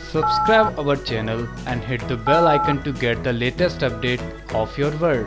Subscribe our channel and hit the bell icon to get the latest update of your world.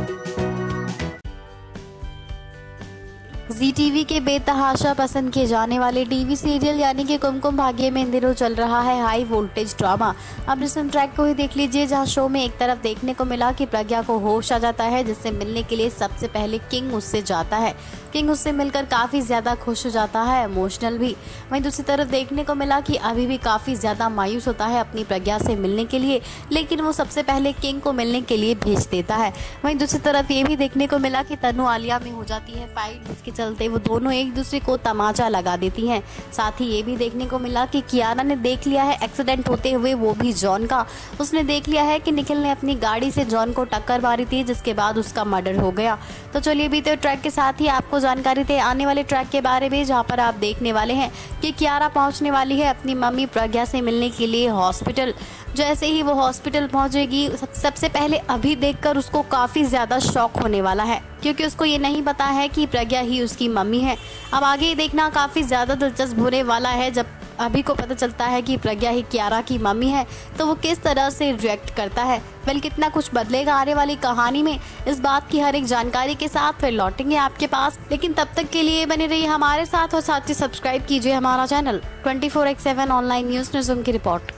Zee TV के बेतहाशा पसंद किए जाने वाले टीवी सीरियल यानी कि कुमकुम भाग्य में इन दिनों चल रहा है हाई वोल्टेज ड्रामा। अब रिसेंट ट्रैक को ही देख लीजिए, जहां शो में एक तरफ देखने को मिला कि प्रज्ञा को होश आ जाता है, जिससे मिलने के लिए सबसे पहले किंग उससे जाता है। किंग उससे मिलकर काफ़ी ज़्यादा खुश हो जाता है, इमोशनल भी। वहीं दूसरी तरफ देखने को मिला कि अभी भी काफ़ी ज़्यादा मायूस होता है अपनी प्रज्ञा से मिलने के लिए, लेकिन वो सबसे पहले किंग को मिलने के लिए भेज देता है। वहीं दूसरी तरफ ये भी देखने को मिला कि तनु आलिया में हो जाती है फाइट, जिसके चलते वो दोनों एक दूसरे को तमाचा लगा देती हैं। साथ ही ये भी देखने को मिला कि कियारा ने देख लिया है एक्सीडेंट होते हुए, वो भी जॉन का। उसने देख लिया है कि निखिल ने अपनी गाड़ी से जॉन को टक्कर मारी थी, जिसके बाद उसका मर्डर हो गया। तो चलिए बीते ट्रैक के साथ ही आपको जानकारी थे आने वाले ट्रैक के बारे में, जहां पर आप देखने वाले हैं कि कियारा पहुंचने वाली है अपनी मम्मी प्रज्ञा से मिलने के लिए हॉस्पिटल। जैसे ही वो हॉस्पिटल पहुंचेगी, सबसे पहले अभी देखकर उसको काफ़ी ज़्यादा शॉक होने वाला है, क्योंकि उसको ये नहीं पता है कि प्रज्ञा ही उसकी मम्मी है। अब आगे देखना काफ़ी ज़्यादा दिलचस्प होने वाला है, जब अभी को पता चलता है कि प्रज्ञा ही कियारा की मम्मी है, तो वो किस तरह से रिएक्ट करता है। वेल, कितना कुछ बदलेगा आने वाली कहानी में, इस बात की हर एक जानकारी के साथ फिर लौटेंगे आपके पास। लेकिन तब तक के लिए बने रहिए हमारे साथ और साथ ही सब्सक्राइब कीजिए हमारा channel 24x7 online news news की report.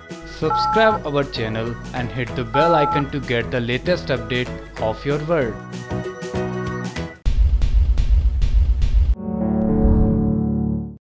Subscribe our channel and hit the bell icon to get the latest update of your world.